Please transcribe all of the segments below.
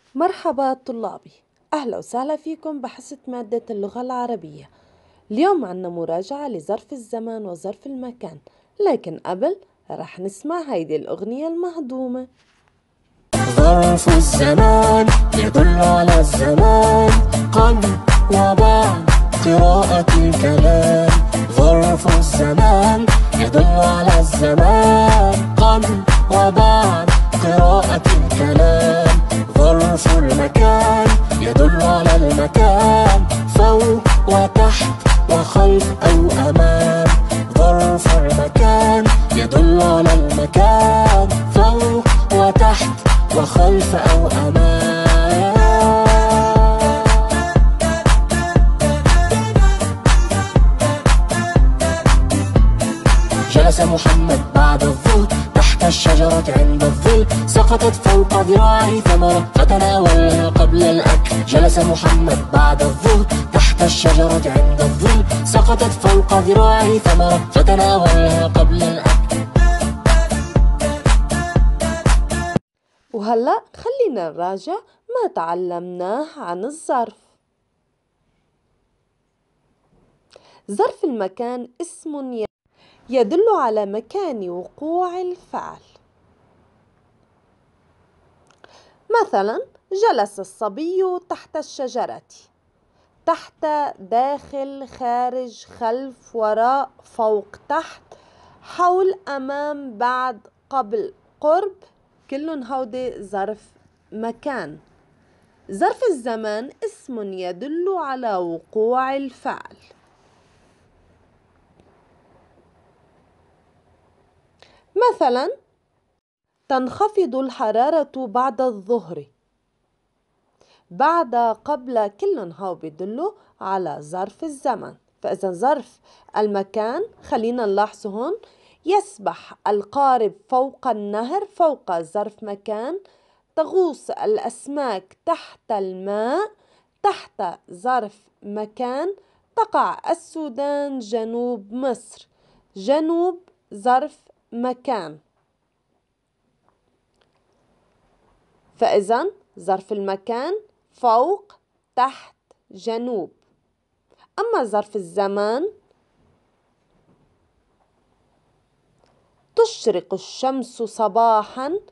مرحبا طلابي، أهلا وسهلا فيكم بحصة مادة اللغة العربية. اليوم عنا مراجعة لظرف الزمان وظرف المكان، لكن قبل رح نسمع هيدي الأغنية المهضومة. ظرف الزمان يدل على الزمان قبل وبعد قراءة الكلام. ظرف الزمان يدل على الزمان قبل وبعد قراءة الكلام. ظرف المكان يدل على المكان فوق وتحت وخلف أو أمام. ظرف المكان يدل على المكان فوق وتحت وخلف أو أمام. جلس محمد بعد الظهر تحت الشجرة عند الظل، سقطت فوق ذراعه ثمرة فتناولها قبل الأكل. جلس محمد بعد الظهر تحت الشجرة عند الظل، سقطت فوق ذراعه ثمرة فتناولها قبل الأكل. وهلأ خلينا نراجع ما تعلمناه عن الظرف. ظرف المكان اسم يدل على مكان وقوع الفعل. مثلا جلس الصبي تحت الشجرة. تحت، داخل، خارج، خلف، وراء، فوق، تحت، حول، أمام، بعد، قبل، قرب، كلهم هودي ظرف مكان. ظرف الزمان اسم يدل على وقوع الفعل. مثلا تنخفض الحرارة بعد الظهر. بعد، قبل، كلهم هو بيدلوا على ظرف الزمن. فإذا ظرف المكان خلينا نلاحظ هون، يسبح القارب فوق النهر، فوق ظرف مكان. تغوص الأسماك تحت الماء، تحت ظرف مكان. تقع السودان جنوب مصر، جنوب ظرف مكان. فإذا ظرف المكان فوق، تحت، جنوب. أما ظرف الزمان، تشرق الشمس صباحا،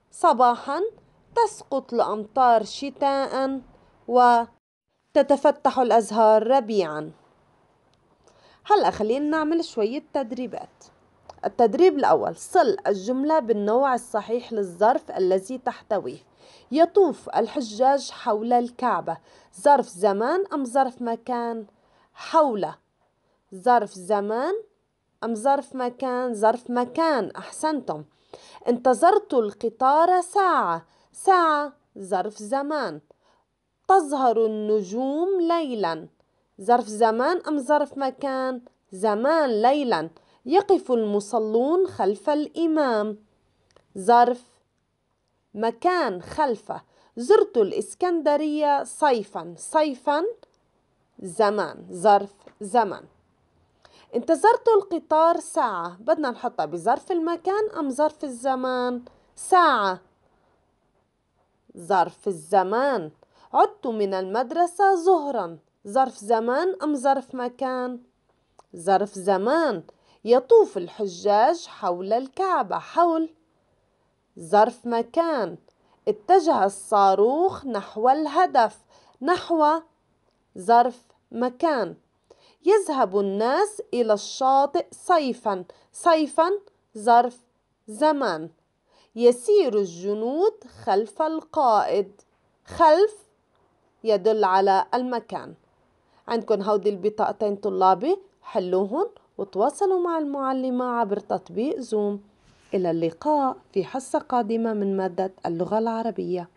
تسقط الأمطار شتاء، وتتفتح الأزهار ربيعا. هلأ خلينا نعمل شوية تدريبات. التدريب الأول، صل الجملة بالنوع الصحيح للظرف الذي تحتويه. يطوف الحجاج حول الكعبة. ظرف زمان أم ظرف مكان؟ حول. ظرف زمان أم ظرف مكان؟ ظرف مكان، أحسنتم. انتظرت القطار ساعة. ساعة ظرف زمان. تظهر النجوم ليلا. ظرف زمان أم ظرف مكان؟ زمان، ليلا. يقف المصلون خلف الإمام. ظرف مكان، خلفه. زرت الإسكندرية صيفا. صيفا زمان، ظرف زمان. انتظرت القطار ساعة، بدنا نحطها بظرف المكان أم ظرف الزمان؟ ساعة ظرف الزمان. عدت من المدرسة ظهرا. ظرف زمان أم ظرف مكان؟ ظرف زمان. يطوف الحجاج حول الكعبة. حول ظرف مكان. اتجه الصاروخ نحو الهدف. نحو ظرف مكان. يذهب الناس إلى الشاطئ صيفا. صيفا ظرف زمان. يسير الجنود خلف القائد. خلف يدل على المكان. عندكم هودي البطاقتين طلابي، حلوهن وتواصلوا مع المعلمة عبر تطبيق زوم. إلى اللقاء في حصة قادمة من مادة اللغة العربية.